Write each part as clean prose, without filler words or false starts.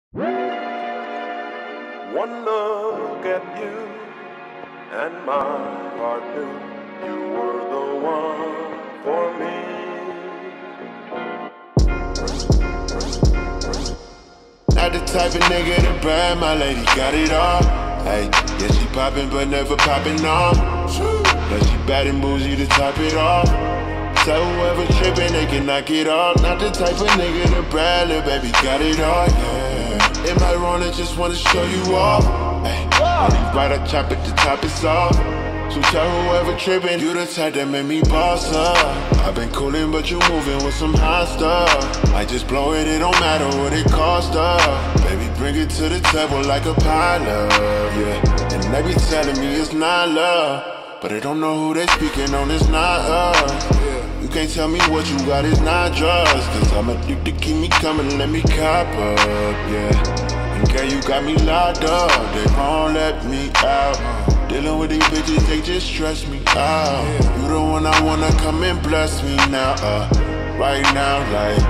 One look at you, and my heart knew you were the one for me. Not the type of nigga to brag, my lady got it all. Hey, yeah, she poppin' but never poppin' off. But she bad and bougie to top it off. So whoever trippin', they can knock it off. Not the type of nigga to brag, little baby got it all, yeah. Am I wrong? I just wanna show you off. Hey, when you ride, I chop it to top it off. So tell whoever trippin', you the type that made me boss up. I've been coolin', but you movin' with some hot stuff. I just blow it, it don't matter what it cost us. Baby, bring it to the table like a pilot, yeah. And they be telling me it's not love, but they don't know who they speaking on, it's not us. You can't tell me what you got, it's not drugs. Cause I'm addicted, keep me coming, let me cop up, yeah. And girl, you got me locked up, they won't let me out. Dealing with these bitches, they just stress me out. You the one I wanna come and bless me now, right now,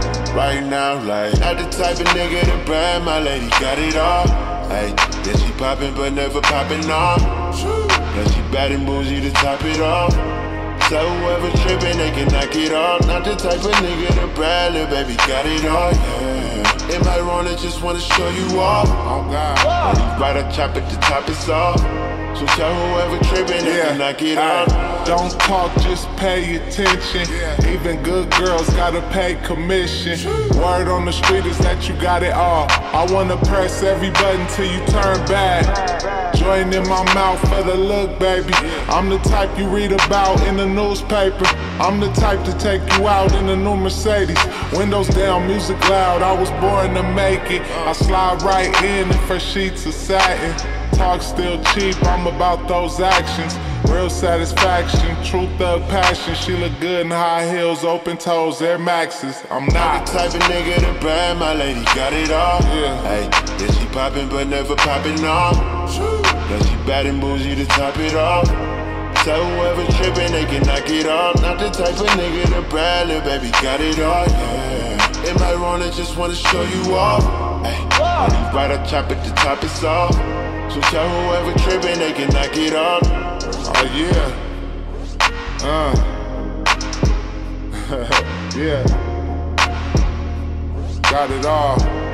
like not the type of nigga to brag, my lady got it all. Hey, yeah, she poppin' but never poppin' off. Plus she bad and bougie to top it off. So whoever trippin', they can knock it off. Not the type of nigga to brag, little baby got it all, yeah. Am I wrong? I just wanna show you off. Oh God, when you ride, I chop it to top it off. So tell whoever trippin', they can knock it off. Don't talk, just pay attention. Even good girls gotta pay commission. Word on the street is that you got it all. I wanna press every button till you turn bad. Join in my mouth for the look, baby. I'm the type you read about in the newspaper. I'm the type to take you out in a new Mercedes. Windows down, music loud, I was born to make it. I slide right in for sheets of satin. Talk still cheap, I'm about those actions. Real satisfaction, true thug passion. She look good in high heels, open toes, Air Maxes. I'm not the type of nigga to brag, my lady got it all. Hey, yeah, she poppin' but never poppin' off. Plus she bad and bougie to top it off. So whoever trippin', they can knock it off. Not the type of nigga to brag, little baby got it all, yeah. Am I wrong? I just wanna show you off. Hey, when you ride, I chop it to top it off. So tell whoever trippin', they can knock it off. Oh yeah. Yeah. Got it all.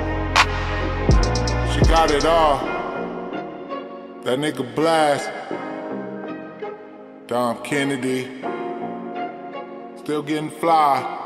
She got it all. That nigga Blast. Dom Kennedy. Still getting fly.